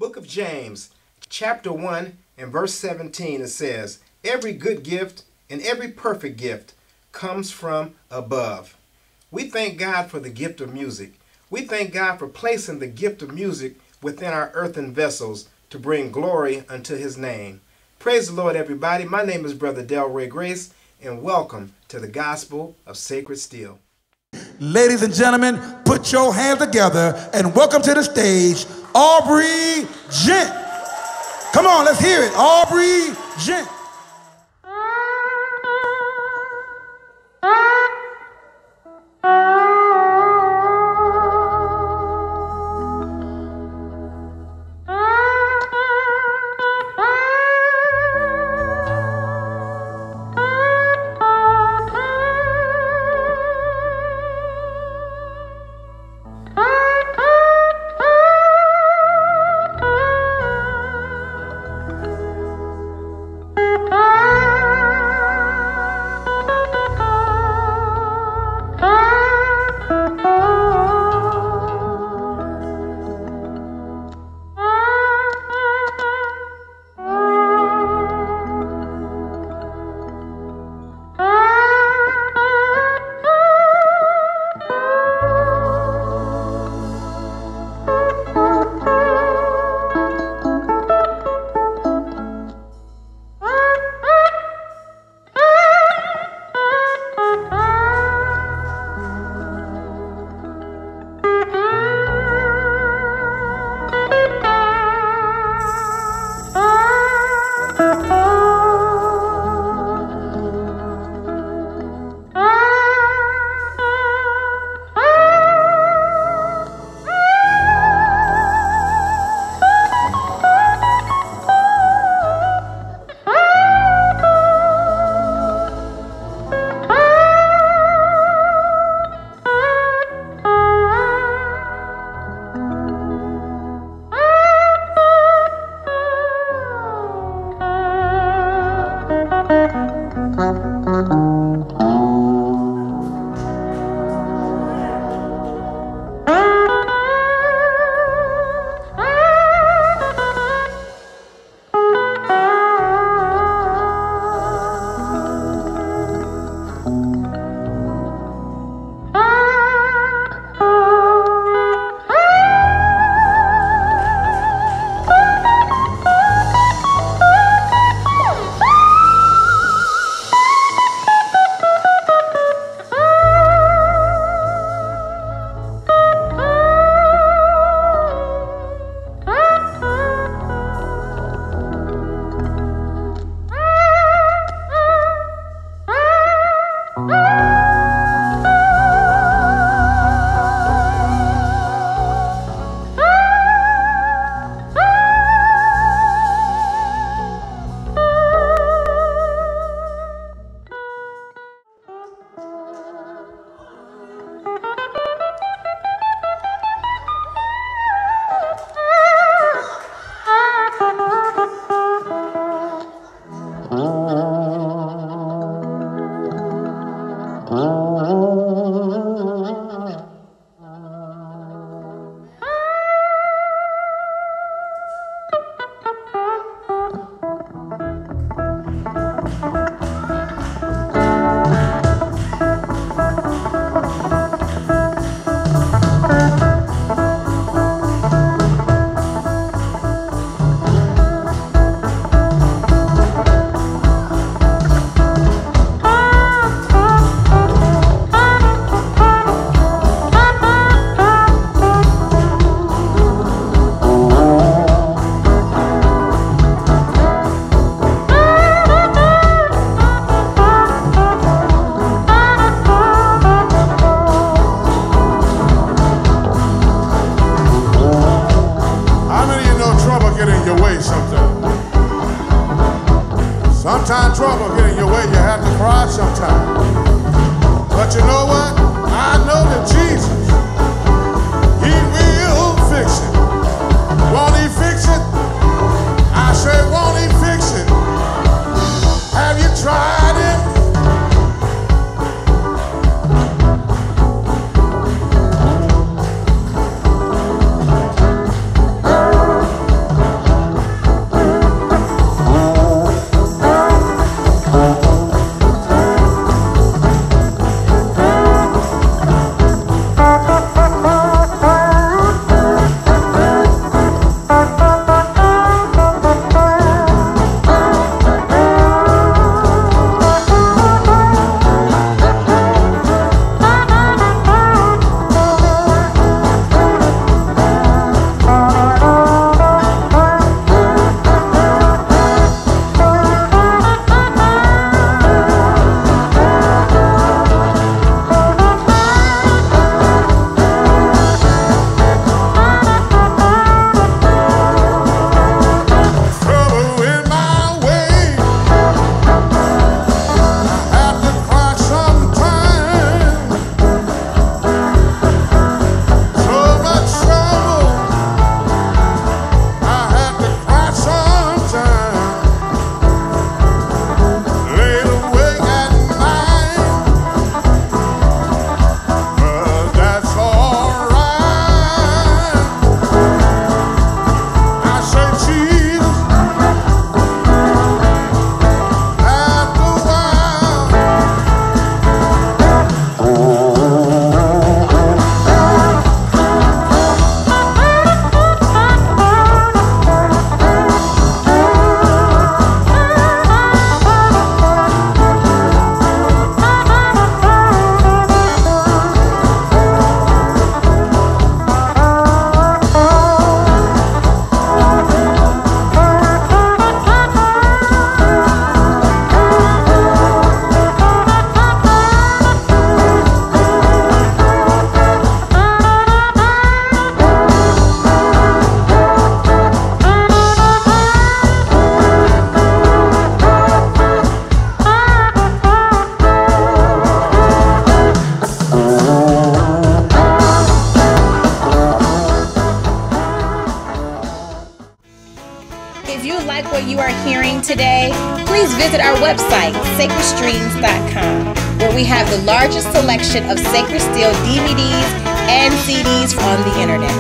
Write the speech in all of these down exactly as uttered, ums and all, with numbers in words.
book of James, chapter one and verse seventeen, it says, "Every good gift and every perfect gift comes from above." We thank God for the gift of music. We thank God for placing the gift of music within our earthen vessels to bring glory unto his name. Praise the Lord, everybody. My name is Brother Delray Grace, and welcome to the Gospel of Sacred Steel. Ladies and gentlemen, put your hands together and welcome to the stage, Aubrey Ghent. Come on, let's hear it. Aubrey Ghent. Sometimes trouble get in your way, you have to cry sometimes. But you know what? I know that Jesus, he will fix it. Won't he fix it? I say, won't he fix it? Have you tried it? If you like what you are hearing today, please visit our website, sacred streams dot com, where we have the largest selection of Sacred Steel D V Ds and C Ds on the internet.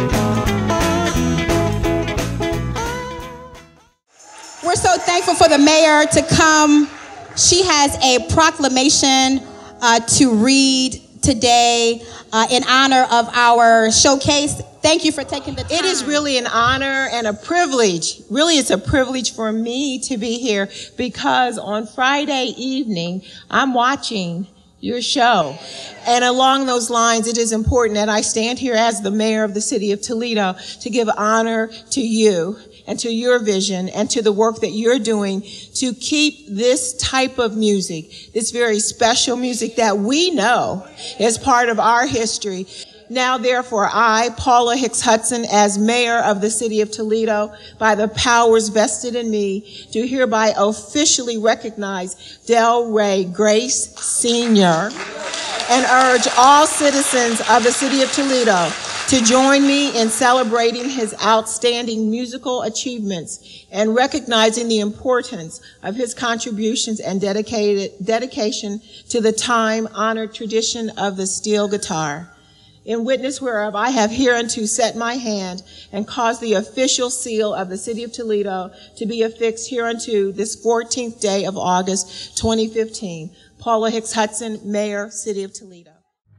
We're so thankful for the mayor to come. She has a proclamation uh, to read today uh, in honor of our showcase. Thank you for taking the time. It is really an honor and a privilege. Really, it's a privilege for me to be here because on Friday evening, I'm watching your show. And along those lines, it is important that I stand here as the mayor of the city of Toledo to give honor to you and to your vision and to the work that you're doing to keep this type of music, this very special music that we know is part of our history. Now, therefore, I, Paula Hicks Hudson, as mayor of the city of Toledo, by the powers vested in me, do hereby officially recognize Delray Grace Senior and urge all citizens of the city of Toledo to join me in celebrating his outstanding musical achievements and recognizing the importance of his contributions and dedicated, dedication to the time-honored tradition of the steel guitar. In witness whereof I have hereunto set my hand and caused the official seal of the city of Toledo to be affixed hereunto this fourteenth day of August, twenty fifteen. Paula Hicks Hudson, Mayor, City of Toledo.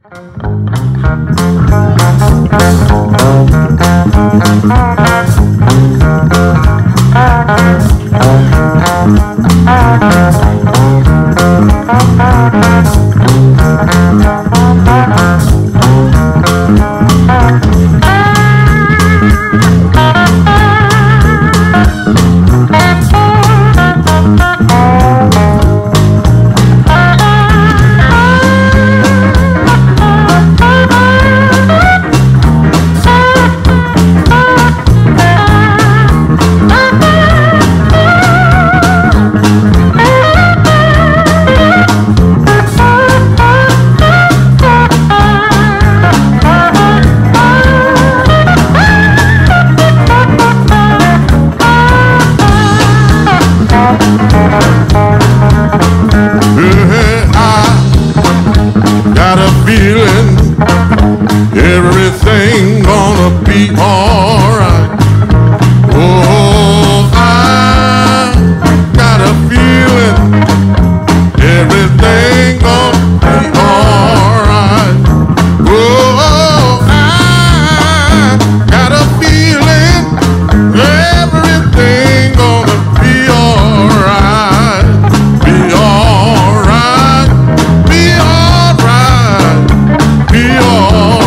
Everything gonna be alright. Oh, I got a feeling everything gonna be alright. Oh, I got a feeling everything gonna be alright. Be alright. Be alright. Be alright.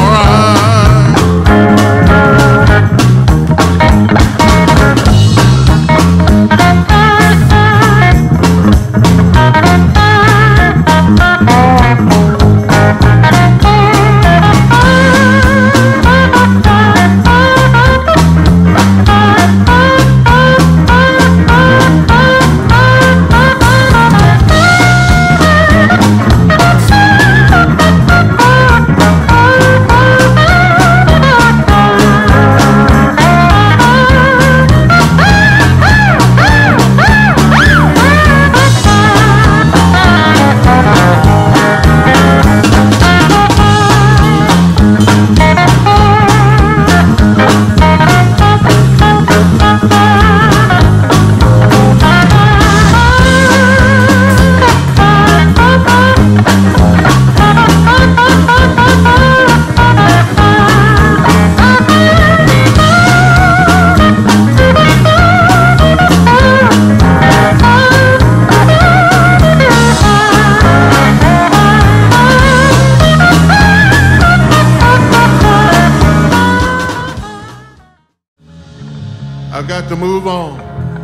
I got to move on.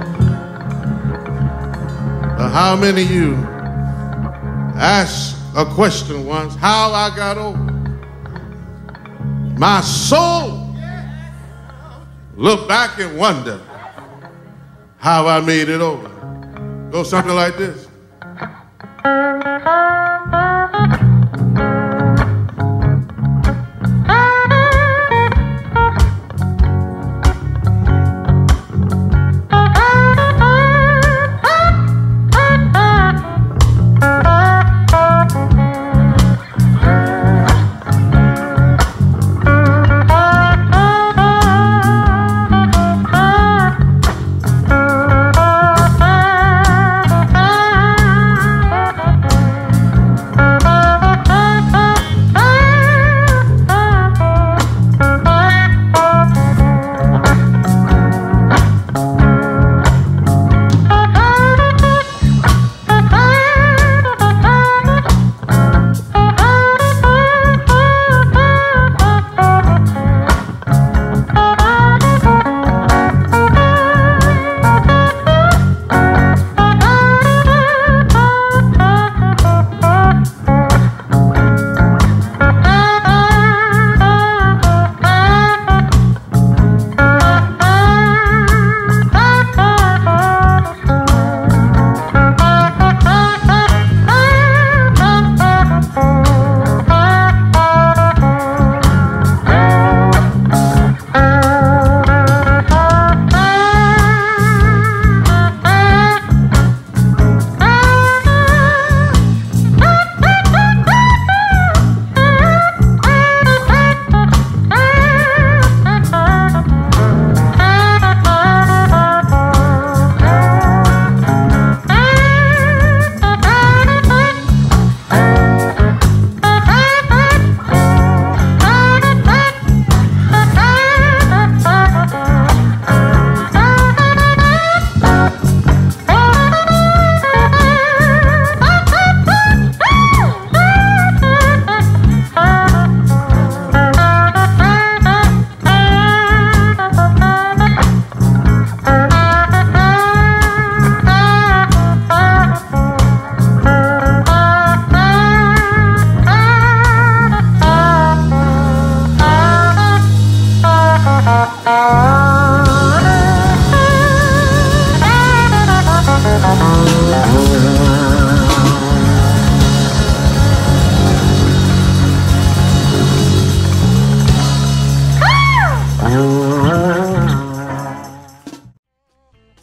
But how many of you asked a question once, how I got over? My soul look back and wonder how I made it over. Go something like this.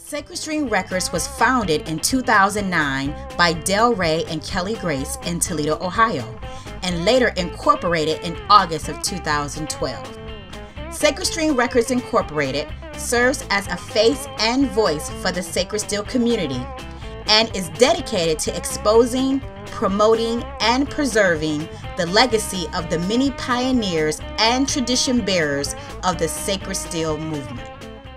Sacred String Records was founded in two thousand nine by Del Rey and Kelly Grace in Toledo, Ohio, and later incorporated in August of two thousand twelve. Sacred String Records Incorporated serves as a face and voice for the Sacred Steel community and is dedicated to exposing, promoting, and preserving the legacy of the many pioneers and tradition bearers of the Sacred Steel movement.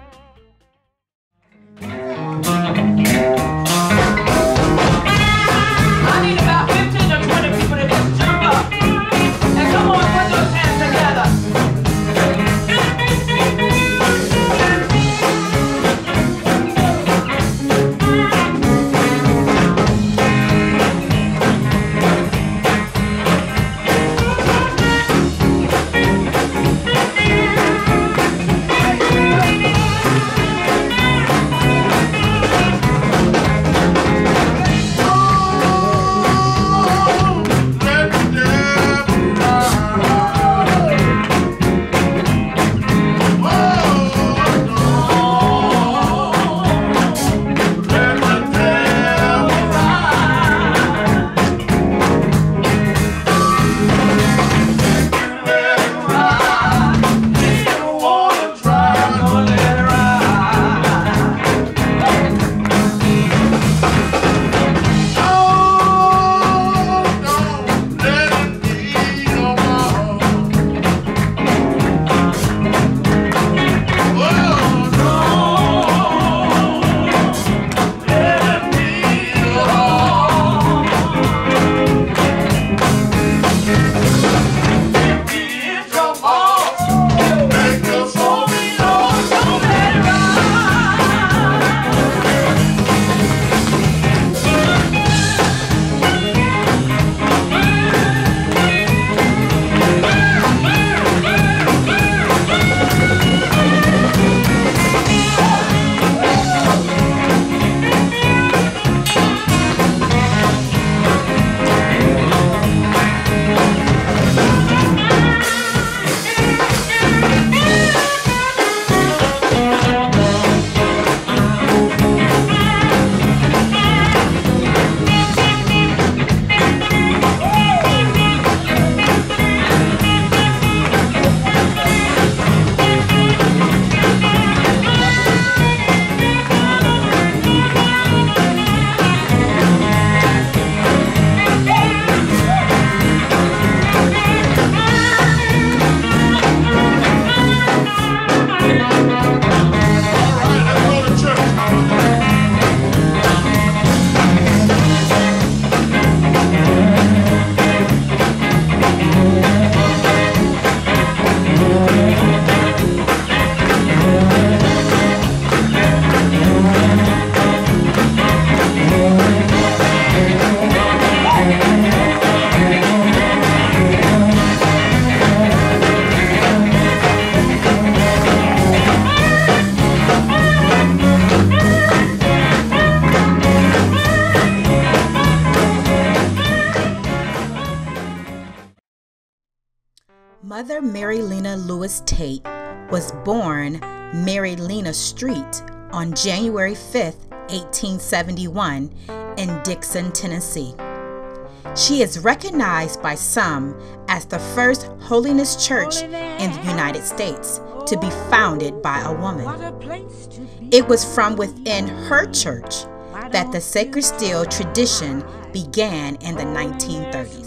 I need about fifteen or twenty people to just jump up and come on, put those hands together. Mother Mary Lena Lewis Tate was born Mary Lena Street on January fifth, eighteen seventy-one in Dixon, Tennessee. She is recognized by some as the first holiness church in the United States to be founded by a woman. It was from within her church that the Sacred Steel tradition began in the nineteen thirties.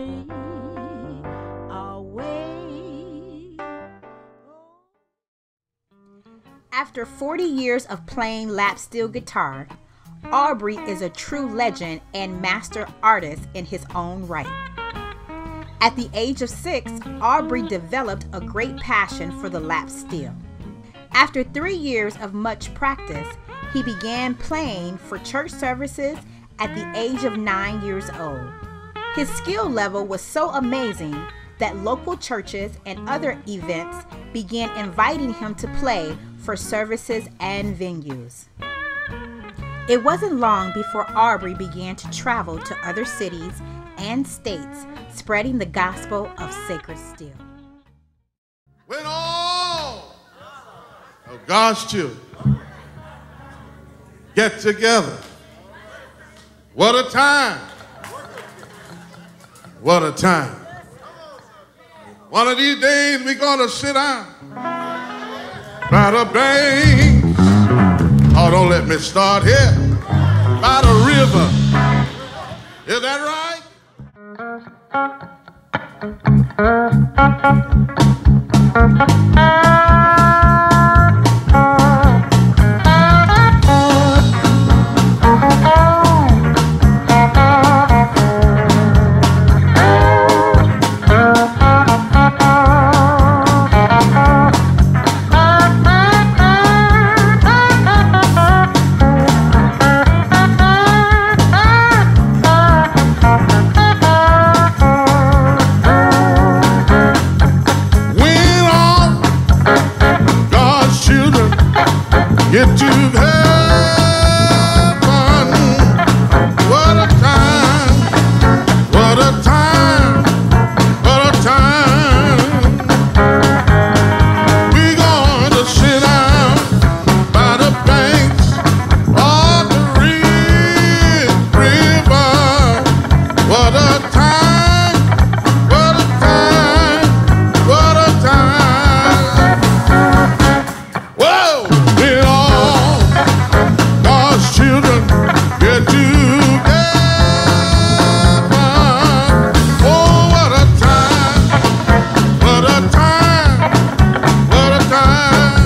After forty years of playing lap steel guitar, Aubrey is a true legend and master artist in his own right. At the age of six, Aubrey developed a great passion for the lap steel. After three years of much practice, he began playing for church services at the age of nine years old. His skill level was so amazing that local churches and other events began inviting him to play for services and venues. It wasn't long before Aubrey began to travel to other cities and states, spreading the gospel of Sacred Steel. When all of God's children get together. What a time. What a time. One of these days we're going to sit down by the bank. Oh, don't let me start here. By the river. Is that right? Get to heaven. What a time, what a time, what a time. We're going to sit down by the banks of the river. What a time, what a time, what a time. Whoa! Children get together. Oh, what a time, what a time, what a time.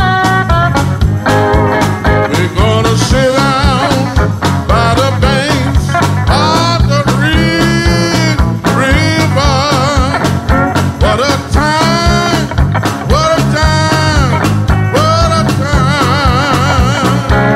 We're gonna sit down by the banks of the river. What a time, what a time, what a time.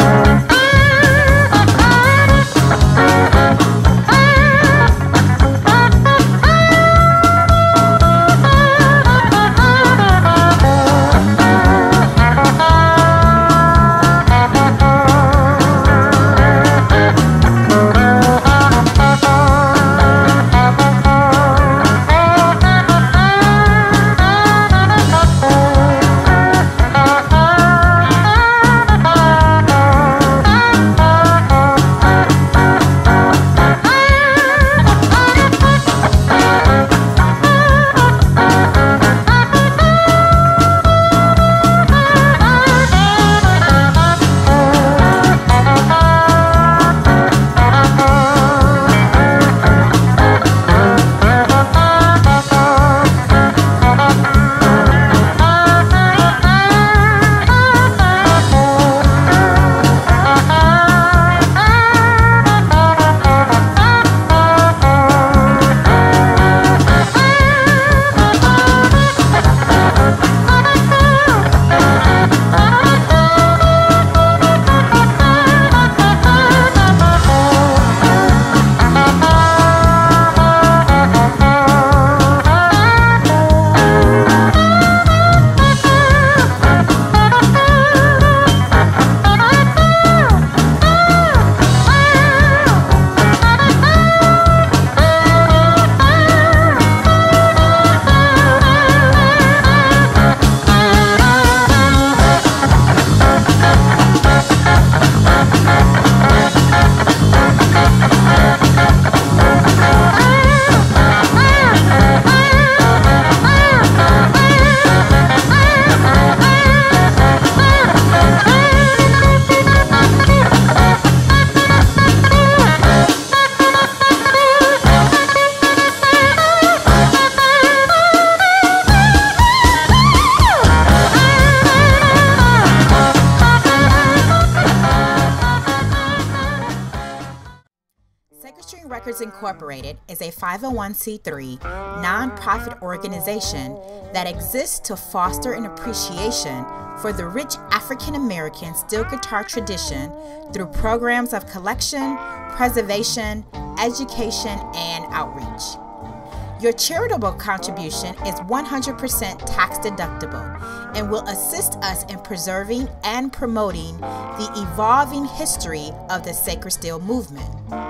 Incorporated is a five oh one c three nonprofit organization that exists to foster an appreciation for the rich African American steel guitar tradition through programs of collection, preservation, education, and outreach. Your charitable contribution is one hundred percent tax deductible and will assist us in preserving and promoting the evolving history of the Sacred Steel movement.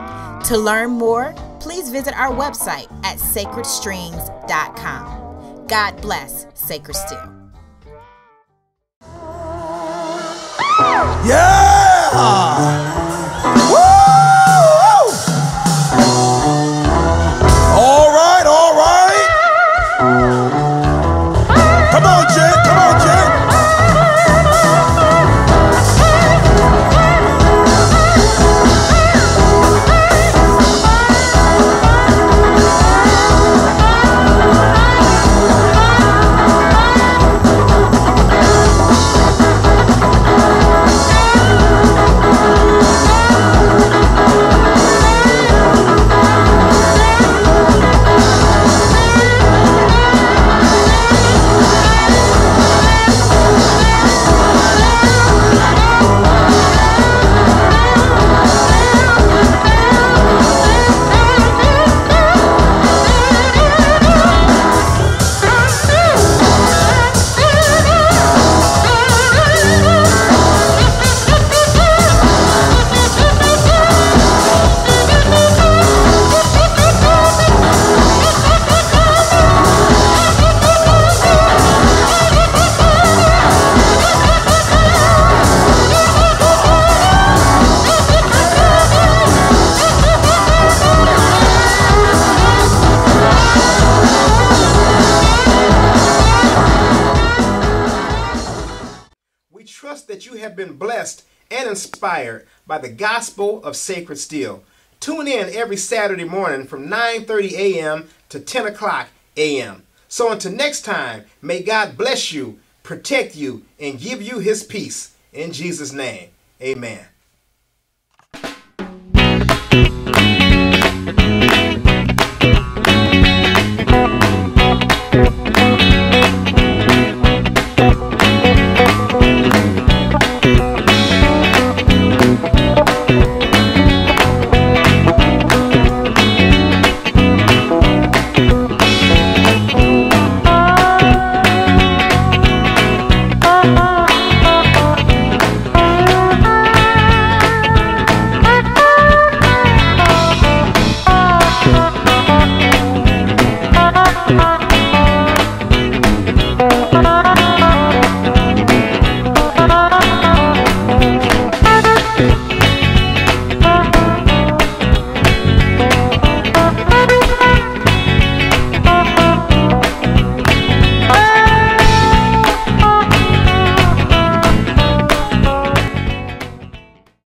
To learn more, please visit our website at sacred strings dot com. God bless Sacred Steel. Yeah! have been blessed and inspired by the gospel of Sacred Steel. Tune in every Saturday morning from nine thirty a m to ten o'clock a m So until next time, may God bless you, protect you, and give you his peace. In Jesus' name, amen.